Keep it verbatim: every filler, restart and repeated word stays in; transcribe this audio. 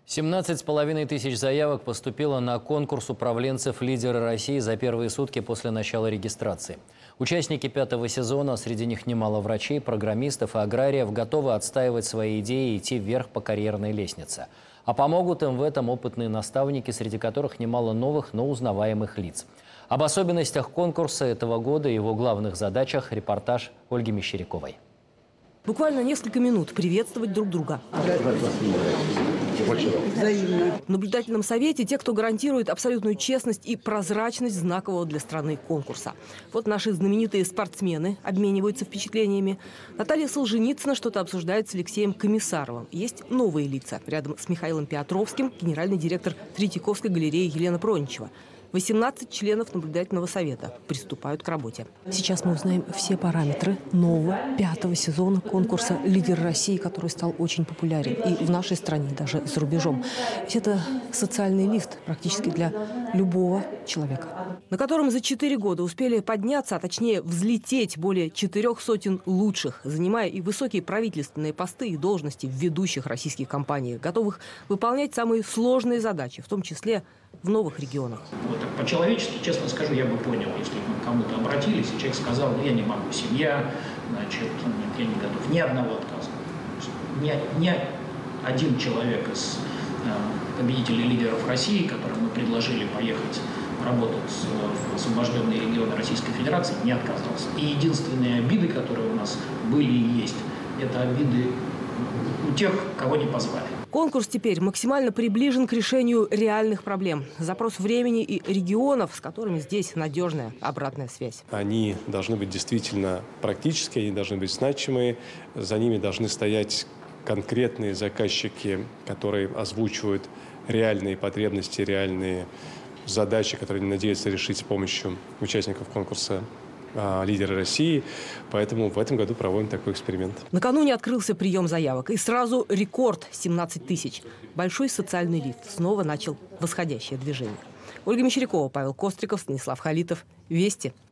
семнадцать с половиной тысяч заявок поступило на конкурс управленцев «Лидеры России» за первые сутки после начала регистрации. Участники пятого сезона, среди них немало врачей, программистов и аграриев, готовы отстаивать свои идеи и идти вверх по карьерной лестнице. А помогут им в этом опытные наставники, среди которых немало новых, но узнаваемых лиц. Об особенностях конкурса этого года и его главных задачах репортаж Ольги Мещеряковой. Буквально несколько минут приветствовать друг друга. В наблюдательном совете те, кто гарантирует абсолютную честность и прозрачность знакового для страны конкурса. Вот наши знаменитые спортсмены обмениваются впечатлениями. Наталья Солженицына что-то обсуждает с Алексеем Комиссаровым. Есть новые лица. Рядом с Михаилом Петровским генеральный директор Третьяковской галереи Елена Проничева. восемнадцать членов наблюдательного совета приступают к работе. Сейчас мы узнаем все параметры нового пятого сезона конкурса «Лидер России», который стал очень популярен и в нашей стране, и даже за рубежом. Ведь это социальный лифт практически для любого человека, на котором за четыре года успели подняться, а точнее взлететь более четырех сотен лучших, занимая и высокие правительственные посты и должности в ведущих российских компаниях, готовых выполнять самые сложные задачи, в том числе в новых регионах. Вот так по-человечески, честно скажу, я бы понял, если бы к кому-то обратились, и человек сказал, ну, я не могу, семья, значит, нет, я не готов. Ни одного отказа. Ни, ни один человек из э, победителей лидеров России, которым мы предложили поехать работать в освобожденные регионы Российской Федерации, не отказался. И единственные обиды, которые у нас были и есть, это обиды у тех, кого не позвали. Конкурс теперь максимально приближен к решению реальных проблем. Запрос времени и регионов, с которыми здесь надежная обратная связь. Они должны быть действительно практические, они должны быть значимые. За ними должны стоять конкретные заказчики, которые озвучивают реальные потребности, реальные задачи, которые они надеются решить с помощью участников конкурса «Лидеры России». Поэтому в этом году проводим такой эксперимент. Накануне открылся прием заявок. И сразу рекорд – семнадцать тысяч. Большой социальный лифт снова начал восходящее движение. Ольга Мещерякова, Павел Костриков, Станислав Халитов. Вести.